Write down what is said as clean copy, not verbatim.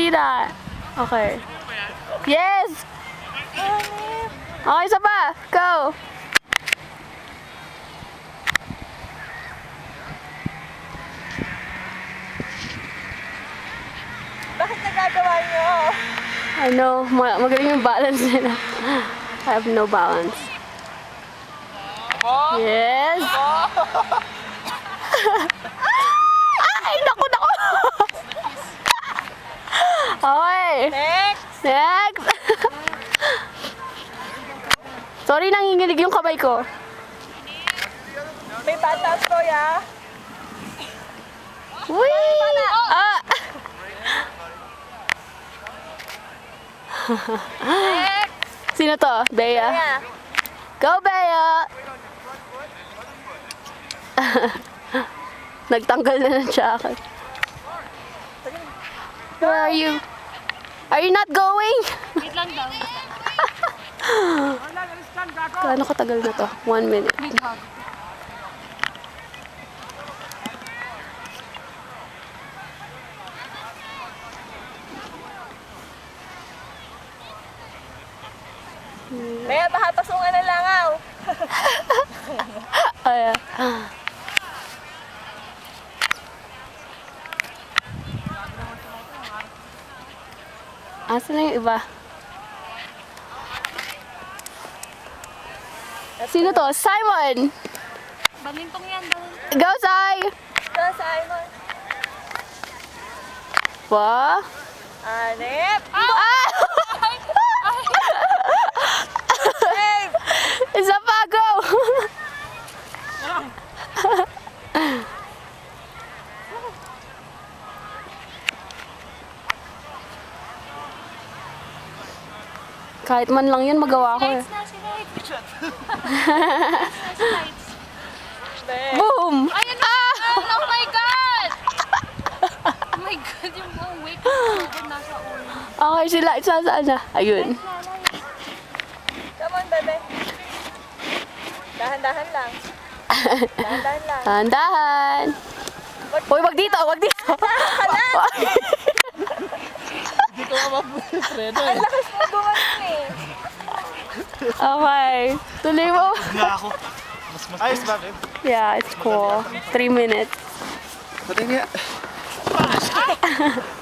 see that. Okay. Yes! Okay, isa pa. Go! Bakit nagagawa niyo? I know. Magaling yung balance nila. I have no balance. Yes! Ay, naku! Okay. Next! Next! Sorry, nanginginig yung kamay ko. May batas ko, ya. Uy! Ah! Sino to? Bea? Kaya, Go, Bea! Nagtanggal na ng jacket. Where are you? Are you not going? Wait lang daw. Gaano katagal na to? 1 minute. Kaya baka pasungan na langaw. Ayan. Asan na yung iba? Sino to? Simon! Balintong yan, balintong. Go, Sai! Ito, Simon. Ba? Anip! Ah! Save! Isa pa, go! Kahit man lang yun, magawa ko eh. Lights na, si lights. Boom! Ayun na! Oh my God! Oh my God, yung buong weight ko nasa ulo. Okay, sila. Saan na? Ayun. Come on, bebe. Dahan-dahan lang. Dahan-dahan lang. Dahan-dahan. Uy, wag dito, wag dito. Hindi ko mapupreno Ang eh. lakas mo gumaling eh. Okay. Tuloy mo. Nga ako. Ayos ba, babe? Yeah, it's cool. 3 minutes. Pati niya.